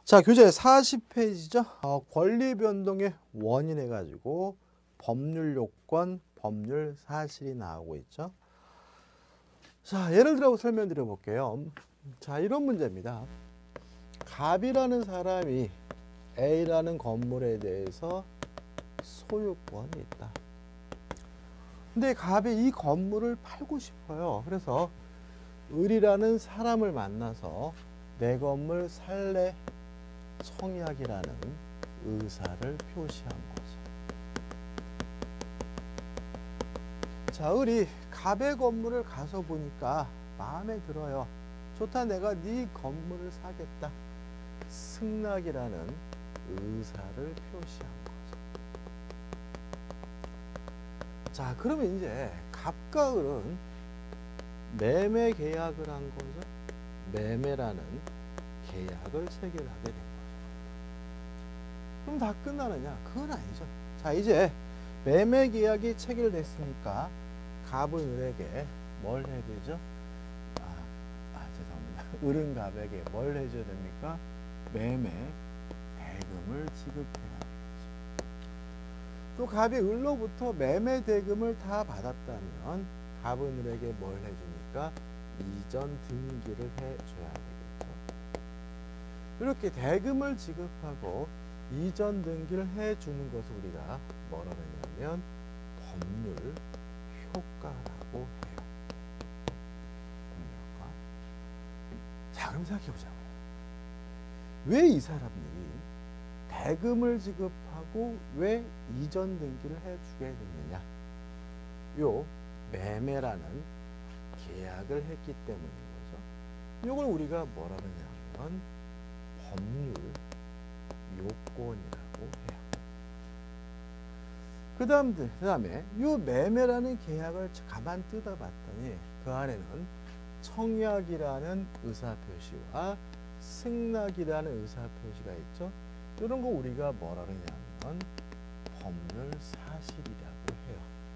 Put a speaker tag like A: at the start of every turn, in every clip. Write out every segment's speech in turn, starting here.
A: 자, 교재 40페이지죠. 권리 변동의 원인 해가지고 법률 요건, 법률 사실이 나오고 있죠. 자, 예를 들어 설명드려 볼게요. 자, 이런 문제입니다. 갑이라는 사람이 A라는 건물에 대해서 소유권이 있다. 근데 갑이 이 건물을 팔고 싶어요. 그래서 을이라는 사람을 만나서 내 건물 살래 청약이라는 의사를 표시한 거죠. 자, 을이 갑의 건물을 가서 보니까 마음에 들어요. 좋다, 내가 네 건물을 사겠다. 승낙이라는 의사를 표시한 거죠. 자, 그러면 이제 갑과 을은 매매 계약을 한 거죠. 매매라는 계약을 체결하게 된 거죠. 그럼 다 끝나느냐? 그건 아니죠. 자, 이제 매매 계약이 체결됐으니까 갑은 을에게 뭘 해야 되죠? 죄송합니다. 을은 갑에게 뭘 해줘야 됩니까? 매매 대금을 지급해야 되겠죠. 또 갑이 을로부터 매매 대금을 다 받았다면 갑은 을에게 뭘 해줍니까? 이전 등기를 해줘야 되겠죠. 이렇게 대금을 지급하고 이전 등기를 해주는 것을 우리가 뭐라 그러냐면 법률 효과라고 해요. 법률 효과. 자, 그럼 생각해보자고요. 왜 이 사람들이 대금을 지급하고 왜 이전 등기를 해주게 됐느냐? 요 매매라는 계약을 했기 때문인 거죠. 이걸 우리가 뭐라 그러냐면 법률 요건이라고 해요. 그 다음에 이 매매라는 계약을 가만 뜯어봤더니 그 안에는 청약이라는 의사표시와 승낙이라는 의사표시가 있죠. 이런 거 우리가 뭐라 그러냐면 법률 사실이라고 해요.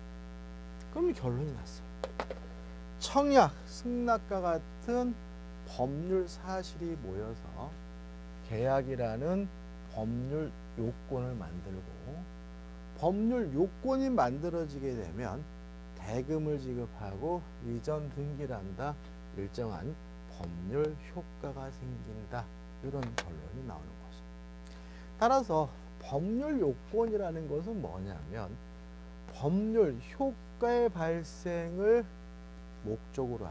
A: 그럼 결론이 났어요. 청약, 승낙과 같은 법률 사실이 모여서 계약이라는 법률 요건을 만들고 법률 요건이 만들어지게 되면 대금을 지급하고 이전 등기를 한다. 일정한 법률 효과가 생긴다. 이런 결론이 나오는 거죠. 따라서 법률 요건이라는 것은 뭐냐면 법률 효과의 발생을 목적으로 한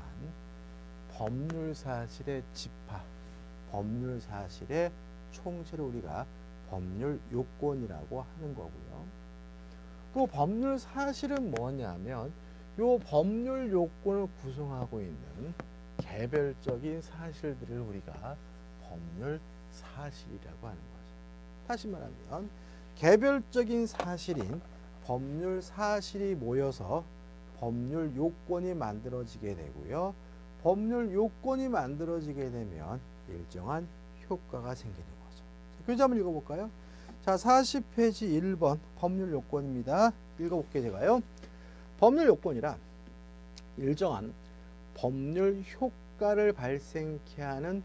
A: 법률 사실의 집합, 법률 사실의 총체를 우리가 법률 요건이라고 하는 거고요. 또 법률 사실은 뭐냐면 이 법률 요건을 구성하고 있는 개별적인 사실들을 우리가 법률 사실이라고 하는 거죠. 다시 말하면 개별적인 사실인 법률 사실이 모여서 법률 요건이 만들어지게 되고요. 법률 요건이 만들어지게 되면 일정한 효과가 생기는 거죠. 교재 한번 읽어볼까요? 자, 40페이지 1번 법률 요건입니다. 읽어볼게요, 제가요. 법률 요건이란 일정한 법률 효과를 발생케 하는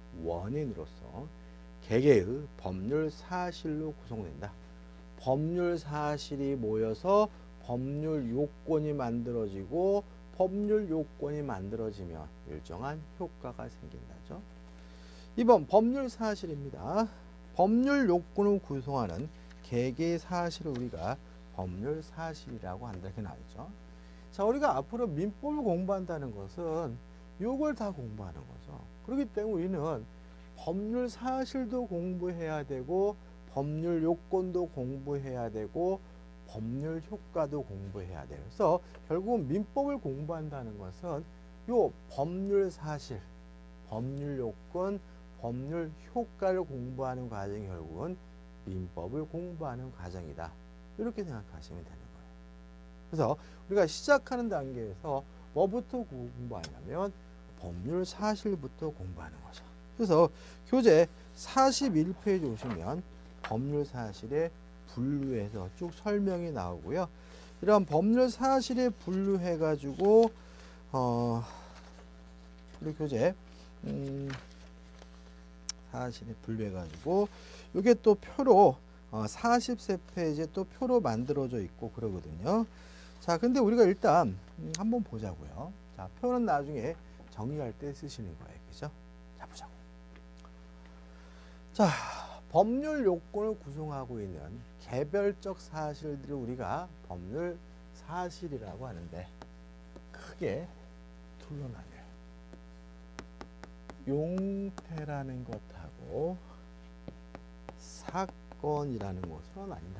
A: 원인으로서 개개의 법률 사실로 구성된다. 법률 사실이 모여서 법률 요건이 만들어지고 법률 요건이 만들어지면 일정한 효과가 생긴다죠. 2번 법률 사실입니다. 법률 요건을 구성하는 개개의 사실을 우리가 법률 사실이라고 한다. 이렇게 나와있죠. 자, 우리가 앞으로 민법을 공부한다는 것은 요걸 다 공부하는 거죠. 그렇기 때문에 우리는 법률 사실도 공부해야 되고 법률 요건도 공부해야 되고 법률 효과도 공부해야 돼요. 그래서 결국은 민법을 공부한다는 것은 요 법률 사실, 법률 요건, 법률 효과를 공부하는 과정이 결국은 민법을 공부하는 과정이다. 이렇게 생각하시면 되는 거예요. 그래서 우리가 시작하는 단계에서 뭐부터 공부하냐면 법률 사실부터 공부하는 거죠. 그래서 교재 41페이지 오시면 법률 사실에 분류해서 쭉 설명이 나오고요. 이런 법률 사실에 분류해가지고 우리 교재 사실에 분류해가지고 이게 또 표로 43페이지에 또 표로 만들어져 있고 그러거든요. 자, 근데 우리가 일단 한번 보자고요. 자, 표는 나중에 정리할 때 쓰시는 거예요. 그죠? 자, 보자고. 자, 법률 요건을 구성하고 있는 개별적 사실들을 우리가 법률 사실이라고 하는데 크게 둘로 나뉘어요. 용태라는 것하고 사건이라는 것으로 나뉜다.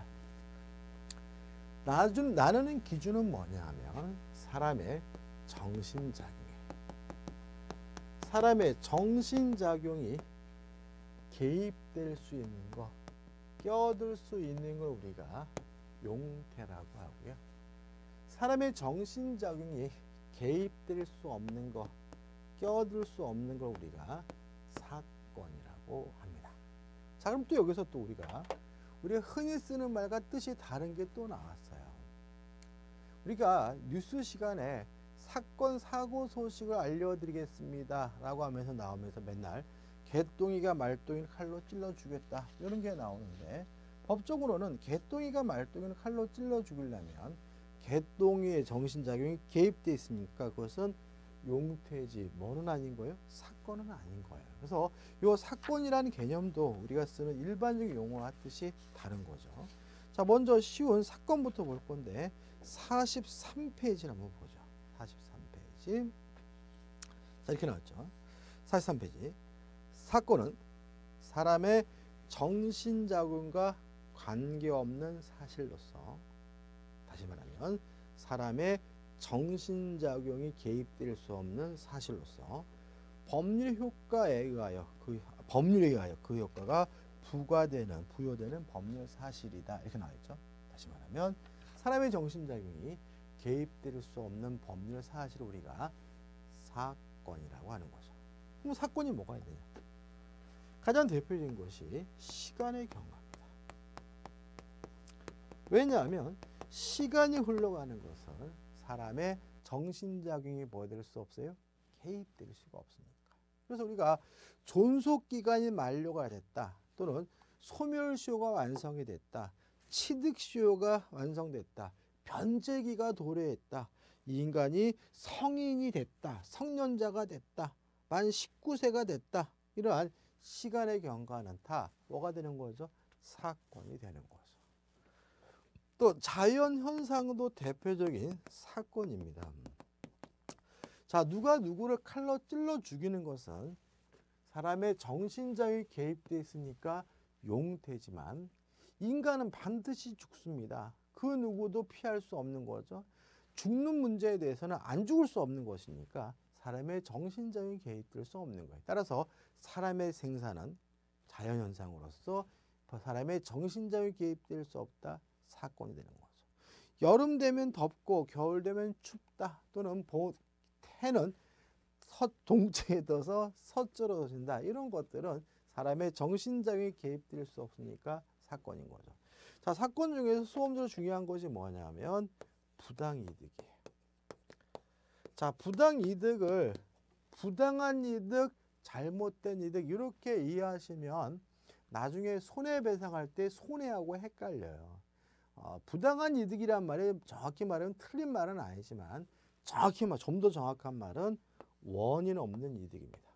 A: 나누는 기준은 뭐냐 하면 사람의 정신작용이에요. 사람의 정신작용이 개입될 수 있는 거, 껴들 수 있는 걸 우리가 용태라고 하고요. 사람의 정신작용이 개입될 수 없는 거, 껴들 수 없는 걸 우리가 사건이라고 합니다. 자, 그럼 또 여기서 또 우리가 흔히 쓰는 말과 뜻이 다른 게 또 나왔어요. 우리가 뉴스 시간에 사건 사고 소식을 알려드리겠습니다 라고 하면서 나오면서 맨날 개똥이가 말똥이를 칼로 찔러 주겠다 이런 게 나오는데, 법적으로는 개똥이가 말똥이를 칼로 찔러 죽이려면 개똥이의 정신작용이 개입되어 있으니까 그것은 용태지 뭐는 아닌 거예요? 사건은 아닌 거예요. 그래서 이 사건이라는 개념도 우리가 쓰는 일반적인 용어와 뜻이 다른 거죠. 자, 먼저 쉬운 사건부터 볼 건데 43페이지를 한번 보죠. 43페이지. 자, 이렇게 나왔죠. 43페이지. 사건은 사람의 정신작용과 관계없는 사실로서, 다시 말하면 사람의 정신작용이 개입될 수 없는 사실로서 법률 효과에 의하여 그 효과가 부여되는 법률 사실이다 이렇게 나와있죠. 다시 말하면 사람의 정신작용이 개입될 수 없는 법률 사실을 우리가 사건이라고 하는 거죠. 그럼 사건이 뭐가 되냐? 가장 대표적인 것이 시간의 경과입니다. 왜냐하면 시간이 흘러가는 것을 사람의 정신작용이 뭐 될 수 없어요? 개입될 수가 없으니까. 그래서 우리가 존속기간이 만료가 됐다, 또는 소멸시효가 완성이 됐다, 취득시효가 완성됐다, 변제기가 도래했다, 이 인간이 성인이 됐다, 성년자가 됐다, 만 19세가 됐다, 이러한 시간의 경과는 다 뭐가 되는 거죠? 사건이 되는 거죠. 또 자연현상도 대표적인 사건입니다. 자, 누가 누구를 칼로 찔러 죽이는 것은 사람의 정신작용이 개입되어 있으니까 용태지만 인간은 반드시 죽습니다. 그 누구도 피할 수 없는 거죠. 죽는 문제에 대해서는 안 죽을 수 없는 것이니까 사람의 정신작용이 개입될 수 없는 거예요. 따라서 사람의 생사는 자연현상으로서 사람의 정신작용이 개입될 수 없다, 사건이 되는 거죠. 여름 되면 덥고 겨울 되면 춥다, 또는 해는 동쪽에 떠서 서쪽으로 진다, 이런 것들은 사람의 정신작용이 개입될 수 없으니까 사건인 거죠. 자, 사건 중에서 수험적으로 중요한 것이 뭐냐면 부당이득이에요. 자, 부당이득을 부당한 이득, 잘못된 이득 이렇게 이해하시면 나중에 손해배상할 때 손해하고 헷갈려요. 부당한 이득이란 말이 정확히 말하면 틀린 말은 아니지만 좀 더 정확한 말은 원인 없는 이득입니다.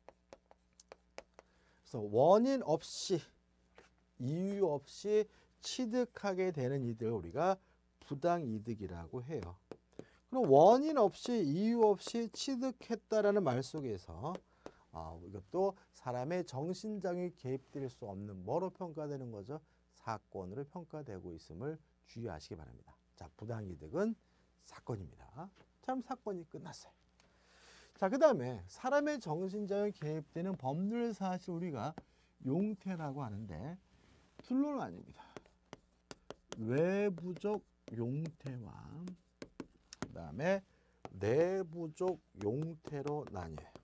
A: 그래서 원인 없이, 이유 없이 취득하게 되는 이득을 우리가 부당이득이라고 해요. 그럼 원인 없이, 이유 없이 취득했다라는 말 속에서 이것도 사람의 정신작용이 개입될 수 없는 뭐로 평가되는 거죠? 사건으로 평가되고 있음을 주의하시기 바랍니다. 자, 부당이득은 사건입니다. 참, 사건이 끝났어요. 자, 그 다음에 사람의 정신작용이 개입되는 법률 사실 우리가 용태라고 하는데 둘로 나뉩니다. 외부적 용태와 그 다음에 내부적 용태로 나뉘어요.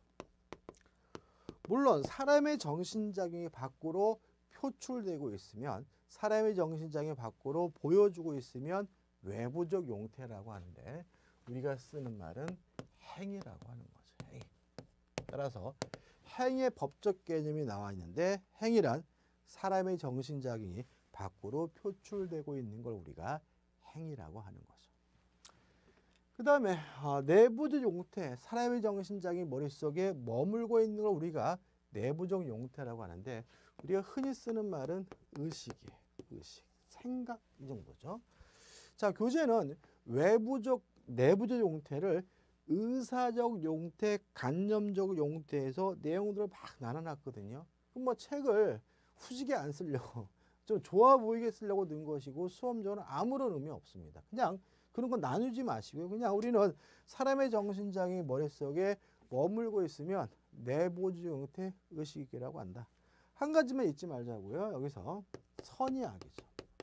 A: 물론 사람의 정신작용이 밖으로 표출되고 있으면, 사람의 정신작용이 밖으로 보여주고 있으면 외부적 용태라고 하는데 우리가 쓰는 말은 행위라고 하는 거죠. 행위. 따라서 행위의 법적 개념이 나와 있는데 행위란 사람의 정신작용이 밖으로 표출되고 있는 걸 우리가 행위라고 하는 거죠. 그 다음에 내부적 용태, 사람의 정신작용이 머릿속에 머물고 있는 걸 우리가 내부적 용태라고 하는데 우리가 흔히 쓰는 말은 의식이에요. 의식, 생각 이 정도죠. 자, 교재는 내부적 용태를 의사적 용태, 간념적 용태에서 내용들을 막 나눠놨거든요. 그럼 뭐 책을 후지게 안 쓰려고 좀 좋아 보이게 쓰려고 넣은 것이고 수험적으로는 아무런 의미 없습니다. 그냥 그런 건 나누지 마시고요. 그냥 우리는 사람의 정신장애 머릿속에 머물고 있으면 내부적 용태 의식이라고 한다. 한 가지만 잊지 말자고요. 여기서 선이 악이죠.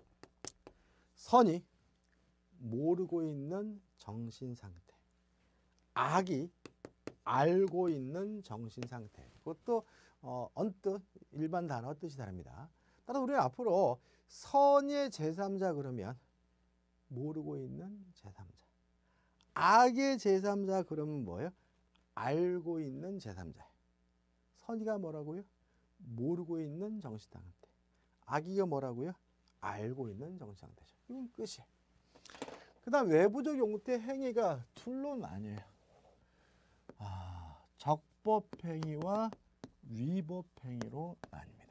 A: 선이 모르고 있는 정신 상태. 악이 알고 있는 정신 상태. 그것도 언뜻 일반 단어 뜻이 다릅니다. 따라서 우리는 앞으로 선의 제3자 그러면 모르고 있는 제3자. 악의 제3자 그러면 뭐예요? 알고 있는 제3자예요. 선이가 뭐라고요? 모르고 있는 정신 상태. 악이가 뭐라고요? 알고 있는 정신 상태죠. 이건 끝이에요. 그 다음 외부적 용태 행위가 둘로 나뉘어요. 적법행위와 위법행위로 나뉩니다.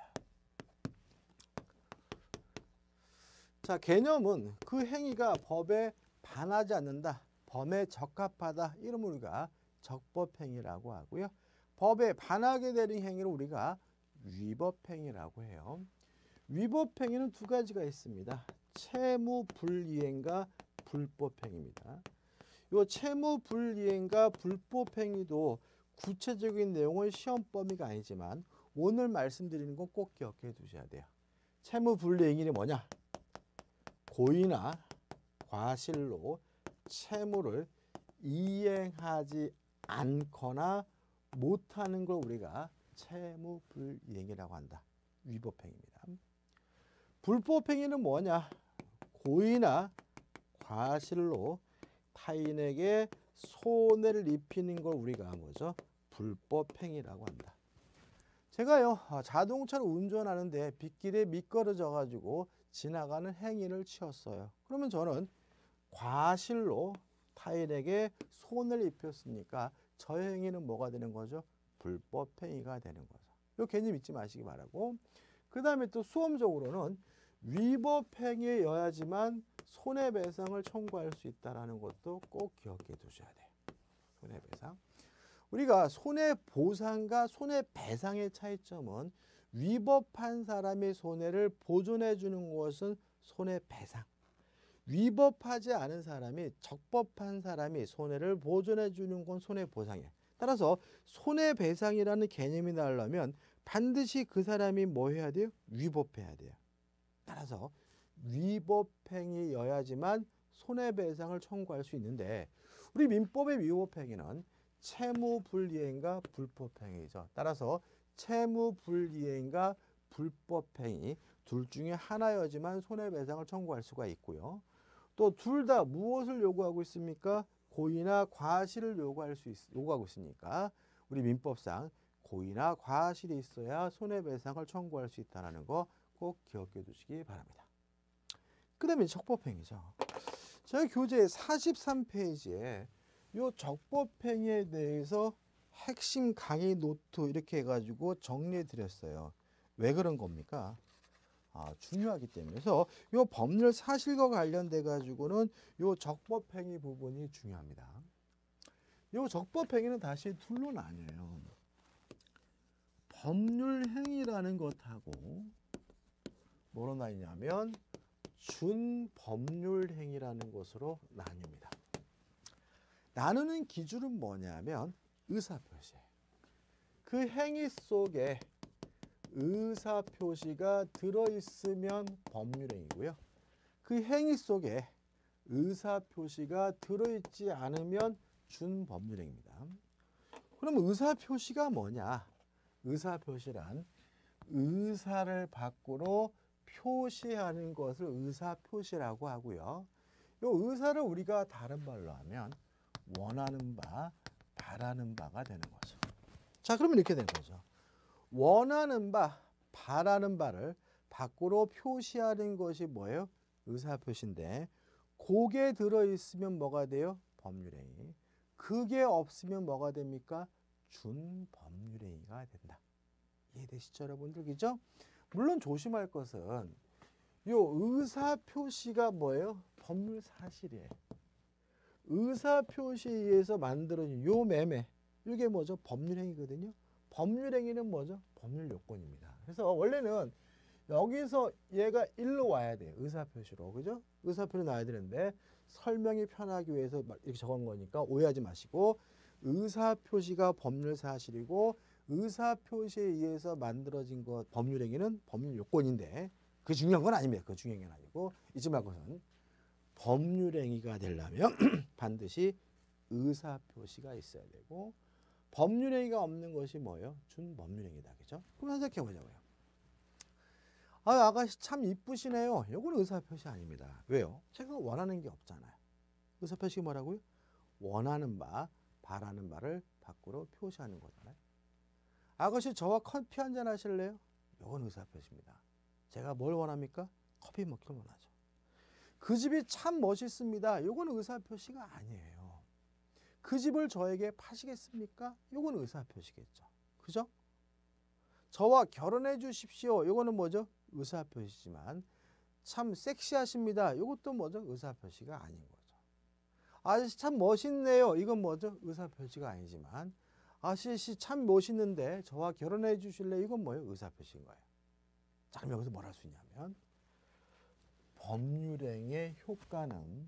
A: 자, 개념은 그 행위가 법에 반하지 않는다. 범에 적합하다. 이름을 우리가 적법행위라고 하고요. 법에 반하게 되는 행위를 우리가 위법행위라고 해요. 위법행위는 두 가지가 있습니다. 채무불이행과 불법행위입니다. 이 채무불이행과 불법행위도 구체적인 내용은 시험 범위가 아니지만 오늘 말씀드리는 건 꼭 기억해 두셔야 돼요. 채무불이행이 뭐냐? 고의나 과실로 채무를 이행하지 않거나 못하는 걸 우리가 채무불이행이라고 한다. 위법행위입니다. 불법행위는 뭐냐? 고의나 과실로 타인에게 손해를 입히는 걸 우리가 뭐죠? 불법행위라고 한다. 제가요 자동차를 운전하는데 빗길에 미끄러져 가지고 지나가는 행인을 치었어요. 그러면 저는 과실로 타인에게 손해를 입혔으니까 저 행위는 뭐가 되는 거죠? 불법행위가 되는 거죠. 이 개념 잊지 마시기 바라고. 그 다음에 또 수험적으로는 위법행위여야지만 손해배상을 청구할 수 있다는 것도 꼭 기억해 두셔야 돼요. 손해배상. 우리가 손해보상과 손해배상의 차이점은 위법한 사람의 손해를 보존해 주는 것은 손해배상. 위법하지 않은 사람이 적법한 사람이 손해를 보존해 주는 건 손해보상이에요. 따라서 손해배상이라는 개념이 나오려면 반드시 그 사람이 뭐 해야 돼요? 위법해야 돼요. 따라서 위법행위여야지만 손해배상을 청구할 수 있는데 우리 민법의 위법행위는 채무불이행과 불법행위죠. 따라서 채무불이행과 불법행위 둘 중에 하나여지만 손해배상을 청구할 수가 있고요. 또 둘 다 무엇을 요구하고 있습니까? 고의나 과실을 요구하고 있으니까 우리 민법상 고의나 과실이 있어야 손해배상을 청구할 수 있다는 거 꼭 기억해 두시기 바랍니다. 그 다음에 적법행위죠. 저희 교재 43페이지에 이 적법행위에 대해서 핵심 강의 노트 이렇게 해가지고 정리해 드렸어요. 왜 그런 겁니까? 중요하기 때문에. 그래서 이 법률 사실과 관련돼 가지고는 이 적법행위 부분이 중요합니다. 이 적법행위는 다시 둘로 나뉘어요. 법률행위라는 것하고 뭐로 나뉘냐면 준법률행위라는 것으로 나뉩니다. 나누는 기준은 뭐냐면 의사표시예요. 그 행위 속에 의사표시가 들어있으면 법률행위고요. 그 행위 속에 의사표시가 들어있지 않으면 준법률행위입니다. 그럼 의사표시가 뭐냐? 의사표시란 의사를 밖으로 표시하는 것을 의사표시라고 하고요. 이 의사를 우리가 다른 말로 하면 원하는 바, 바라는 바가 되는 거죠. 자, 그러면 이렇게 되는 거죠. 원하는 바, 바라는 바를 밖으로 표시하는 것이 뭐예요? 의사표시인데 그게 들어있으면 뭐가 돼요? 법률행위. 그게 없으면 뭐가 됩니까? 준법률행위가 된다. 이해되시죠, 여러분들? 그죠? 물론 조심할 것은 요 의사표시가 뭐예요? 법률 사실이에요. 의사표시에 의해서 만들어진 요 매매, 이게 뭐죠? 법률행위거든요. 법률행위는 뭐죠? 법률 요건입니다. 그래서 원래는 여기서 얘가 일로 와야 돼요. 의사표시로. 그죠? 의사표시로 나와야 되는데 설명이 편하기 위해서 이렇게 적은 거니까 오해하지 마시고 의사표시가 법률 사실이고 의사표시에 의해서 만들어진 것 법률행위는 법률 요건인데 그 중요한 건 아닙니다. 그 중요한 건 아니고 잊지 말 것은 법률행위가 되려면 반드시 의사표시가 있어야 되고 법률행위가 없는 것이 뭐예요? 준법률행위다. 그죠? 그럼 생각해 보자고요. 아, 아가씨 참 이쁘시네요. 이건 의사표시 아닙니다. 왜요? 제가 원하는 게 없잖아요. 의사표시가 뭐라고요? 원하는 바, 바라는 바를 밖으로 표시하는 거잖아요. 아가씨 저와 커피 한잔 하실래요? 이건 의사표시입니다. 제가 뭘 원합니까? 커피 먹기를 원하죠. 그 집이 참 멋있습니다. 이건 의사표시가 아니에요. 그 집을 저에게 파시겠습니까? 이건 의사표시겠죠. 그죠? 저와 결혼해 주십시오. 이거는 뭐죠? 의사표시지만 참 섹시하십니다. 이것도 뭐죠? 의사표시가 아닌 거죠. 아저씨 참 멋있네요. 이건 뭐죠? 의사표시가 아니지만 아저씨 참 멋있는데 저와 결혼해 주실래요? 이건 뭐예요? 의사표시인 거예요. 자, 그럼 여기서 뭘 할 수 있냐면 법률행위의 효과는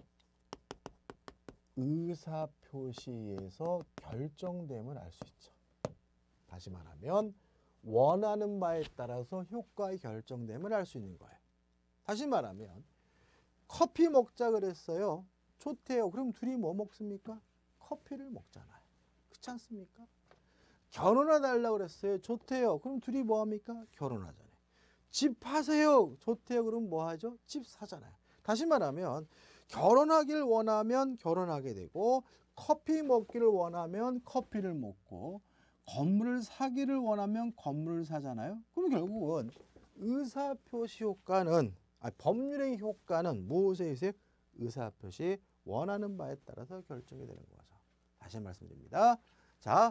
A: 의사표시에서 결정됨을 알 수 있죠. 다시 말하면 원하는 바에 따라서 효과의 결정됨을 알 수 있는 거예요. 다시 말하면 커피 먹자 그랬어요. 좋대요. 그럼 둘이 뭐 먹습니까? 커피를 먹잖아요. 그렇지 않습니까? 결혼해달라고 그랬어요. 좋대요. 그럼 둘이 뭐 합니까? 결혼하잖아요. 집 파세요. 좋대요. 그럼 뭐 하죠? 집 사잖아요. 다시 말하면 결혼하길 원하면 결혼하게 되고 커피 먹기를 원하면 커피를 먹고 건물을 사기를 원하면 건물을 사잖아요. 그럼 결국은 의사표시 효과는 법률의 효과는 무엇에 의해서 의사표시 원하는 바에 따라서 결정이 되는 거죠. 다시 말씀드립니다. 자,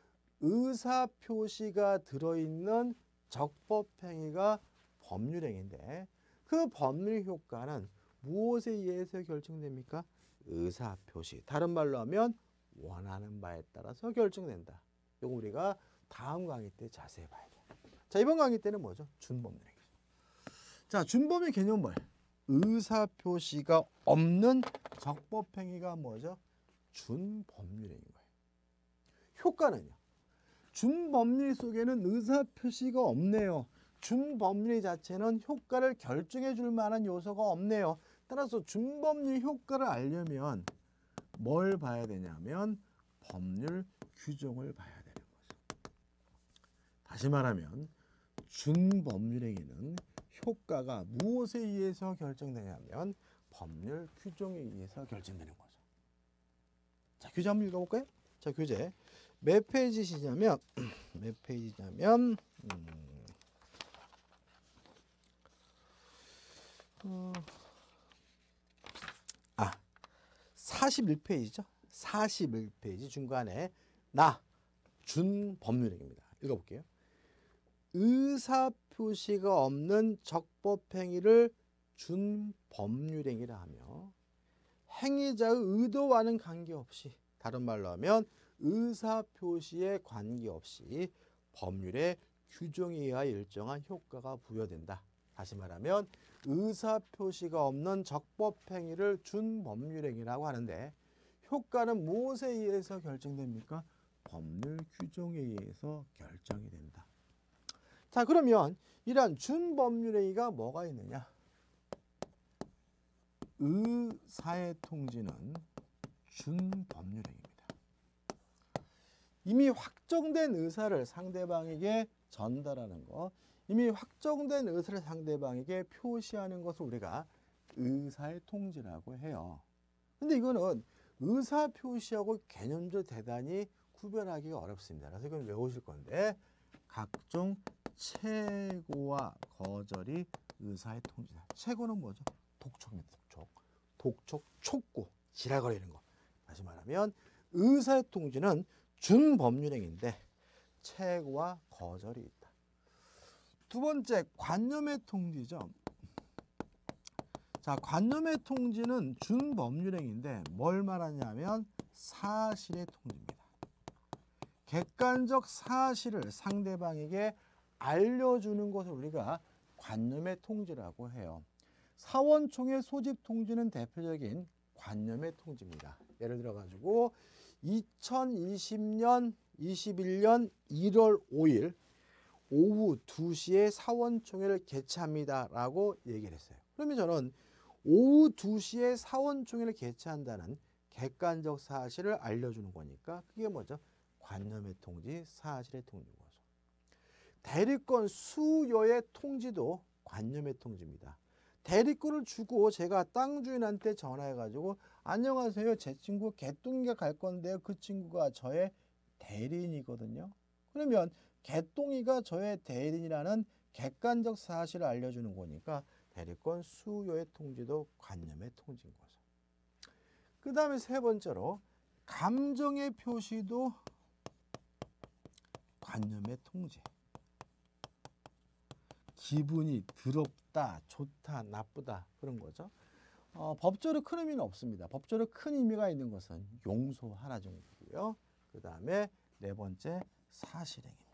A: 의사표시가 들어있는 적법행위가 법률행위인데 그 법률 효과는 무엇에 의해서 결정됩니까? 의사표시. 다른 말로 하면 원하는 바에 따라서 결정된다. 이거 우리가 다음 강의 때 자세히 봐야 돼요. 자, 이번 강의 때는 뭐죠? 준법률행위. 자, 준법의 개념은 뭐예요? 의사표시가 없는 적법행위가 뭐죠? 준법률행위인 거예요. 효과는요? 준법률 속에는 의사표시가 없네요. 준법률 자체는 효과를 결정해 줄 만한 요소가 없네요. 따라서 준법률 효과를 알려면 뭘 봐야 되냐면 법률 규정을 봐야 되는 거죠. 다시 말하면 준법률행위는 효과가 무엇에 의해서 결정되냐면 법률 규정에 의해서 결정되는 거죠. 자, 교재 한번 읽어볼까요? 자, 교재 몇 페이지시냐면 몇 페이지냐면 41페이지죠. 41페이지 중간에 준법률행위입니다. 읽어볼게요. 의사표시가 없는 적법행위를 준법률행위라 하며 행위자의 의도와는 관계없이 다른 말로 하면 의사표시에 관계없이 법률의 규정에 의하여 일정한 효과가 부여된다. 다시 말하면 의사표시가 없는 적법행위를 준법률행위라고 하는데 효과는 무엇에 의해서 결정됩니까? 법률 규정에 의해서 결정이 된다. 자, 그러면 이러한 준법률행위가 뭐가 있느냐? 의사의 통지는 준법률행위입니다. 이미 확정된 의사를 상대방에게 전달하는 것, 이미 확정된 의사를 상대방에게 표시하는 것을 우리가 의사의 통지라고 해요. 근데 이거는 의사 표시하고 개념적 대단히 구별하기가 어렵습니다. 그래서 이건 외우실 건데 각종 최고와 거절이 의사의 통지다. 최고는 뭐죠? 독촉입니다. 독촉. 독촉, 촉구, 지랄거리는 거. 다시 말하면 의사의 통지는 준법률행위인데 최고와 거절이 있다. 두 번째, 관념의 통지죠. 자, 관념의 통지는 준법률행위인데 뭘 말하냐면 사실의 통지입니다. 객관적 사실을 상대방에게 알려주는 것을 우리가 관념의 통지라고 해요. 사원총회 소집 통지는 대표적인 관념의 통지입니다. 예를 들어 가지고 2020년 21년 1월 5일 오후 2시에 사원총회를 개최합니다 라고 얘기를 했어요. 그러면 저는 오후 2시에 사원총회를 개최한다는 객관적 사실을 알려주는 거니까 그게 뭐죠? 관념의 통지, 사실의 통지인 거죠. 대리권 수여의 통지도 관념의 통지입니다. 대리권을 주고 제가 땅 주인한테 전화해가지고 안녕하세요, 제 친구 개똥이가 갈 건데요. 그 친구가 저의 대리인이거든요. 그러면 개똥이가 저의 대리인이라는 객관적 사실을 알려주는 거니까 대리권 수요의 통지도 관념의 통지인 거죠. 그 다음에 세 번째로 감정의 표시도 관념의 통지. 기분이 더럽다, 좋다, 나쁘다 그런 거죠. 법적으로 큰 의미는 없습니다. 법적으로 큰 의미가 있는 것은 용서 하나 정도고요. 그 다음에 네 번째 사실행위입니다.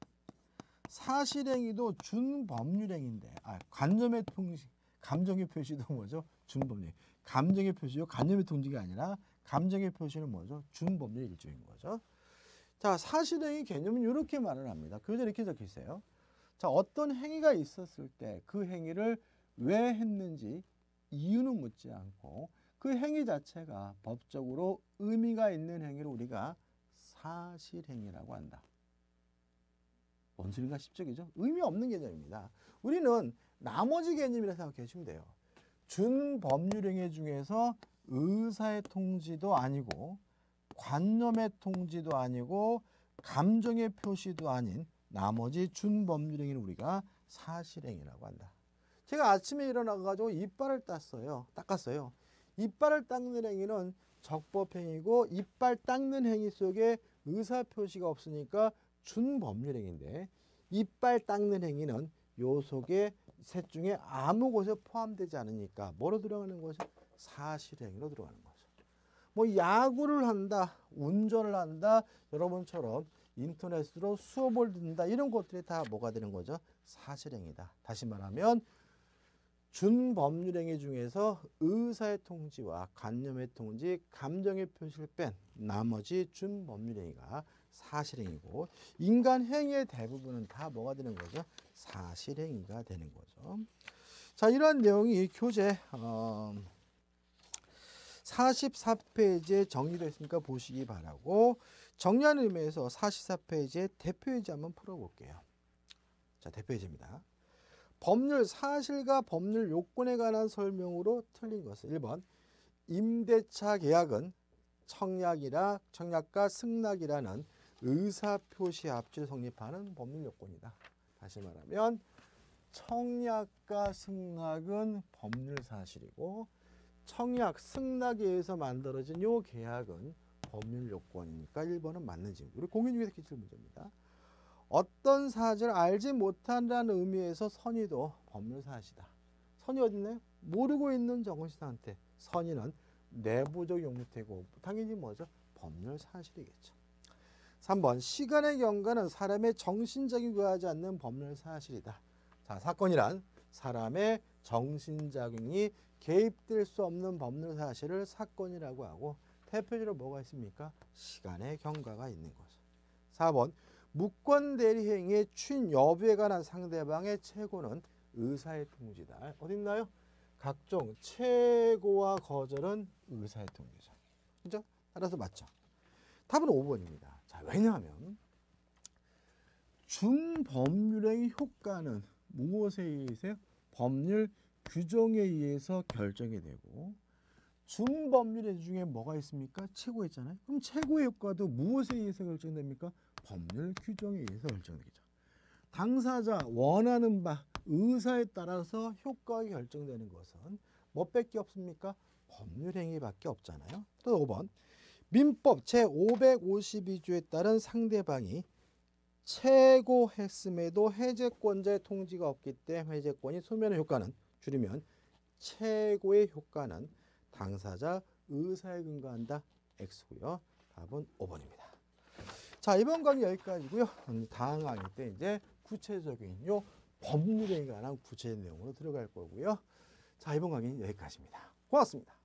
A: 사실행위도 준법률행위인데 관념의 통지, 감정의 표시도 뭐죠? 준법률. 감정의 표시요, 관념의 통지가 아니라 감정의 표시는 뭐죠? 준법률 일종인 거죠. 자, 사실행위 개념은 이렇게 말을 합니다. 교재 이렇게 적혀 있어요. 자, 어떤 행위가 있었을 때 그 행위를 왜 했는지 이유는 묻지 않고 그 행위 자체가 법적으로 의미가 있는 행위를 우리가 사실행위라고 한다. 뭔 소리인가 싶죠? 의미 없는 개념입니다. 우리는 나머지 개념이라 생각해 주시면 돼요. 준법률행위 중에서 의사의 통지도 아니고 관념의 통지도 아니고 감정의 표시도 아닌 나머지 준법률행위를 우리가 사실행위라고 한다. 제가 아침에 일어나가지고 이빨을 닦았어요. 이빨을 닦는 행위는 적법행위고 이빨 닦는 행위 속에 의사표시가 없으니까 준법률행위인데 이빨 닦는 행위는 요 속에 셋 중에 아무 곳에 포함되지 않으니까 뭐로 들어가는 거죠? 사실행위로 들어가는 거죠. 뭐 야구를 한다, 운전을 한다, 여러분처럼 인터넷으로 수업을 듣는다 이런 것들이 다 뭐가 되는 거죠? 사실행위다. 다시 말하면 준법률행위 중에서 의사의 통지와 관념의 통지, 감정의 표시를 뺀 나머지 준법률행위가 사실행위고 인간 행위의 대부분은 다 뭐가 되는 거죠? 사실행위가 되는 거죠. 자, 이러한 내용이 교재 44페이지에 정리되어 있으니까 보시기 바라고 정리하는 의미에서 44페이지의 대표예제 한번 풀어볼게요. 자, 대표예제입니다. 법률 사실과 법률 요건에 관한 설명으로 틀린 것은 1번 임대차 계약은 청약과 승낙이라는 의사표시 합치를 성립하는 법률 요건이다. 다시 말하면 청약과 승낙은 법률 사실이고 청약, 승낙에 의해서 만들어진 요 계약은 법률 요건이니까 1번은 맞는 질문. 우리 공인중개사 기출 문제입니다. 어떤 사실을 알지 못한다는 의미에서 선의도 법률 사실이다. 선의 어디 있나요? 모르고 있는 정신한테 선의는 내부적 용무태고 당연히 뭐죠? 법률 사실이겠죠. 3번 시간의 경과는 사람의 정신작용이 구하지 않는 법률 사실이다. 자, 사건이란 사람의 정신작용이 개입될 수 없는 법률 사실을 사건이라고 하고 대표적으로 뭐가 있습니까? 시간의 경과가 있는 거죠. 4번 무권 대리 행위의 추인 여부에 관한 상대방의 최고는 의사의 통지다. 어디 있나요? 각종 최고와 거절은 의사의 통지죠. 그죠? 따라서 맞죠. 답은 5번입니다. 자, 왜냐하면 준법률행위 효과는 무엇에 의해서요? 법률 규정에 의해서 결정이 되고 준법률의 중에 뭐가 있습니까? 최고 있잖아요. 그럼 최고의 효과도 무엇에 의해서 결정됩니까? 법률 규정에 의해서 결정되죠. 당사자 원하는 바 의사에 따라서 효과가 결정되는 것은 뭐밖에 없습니까? 법률행위밖에 없잖아요. 또 5번 민법 제552조에 따른 상대방이 최고했음에도 해제권자의 통지가 없기 때문에 해제권이 소멸의 효과는 줄이면 최고의 효과는 당사자 의사에 근거한다. X고요. 답은 5번입니다. 자, 이번 강의 여기까지고요. 다음 강의 때 이제 구체적인 요 법률에 관한 구체 내용으로 들어갈 거고요. 자, 이번 강의는 여기까지입니다. 고맙습니다.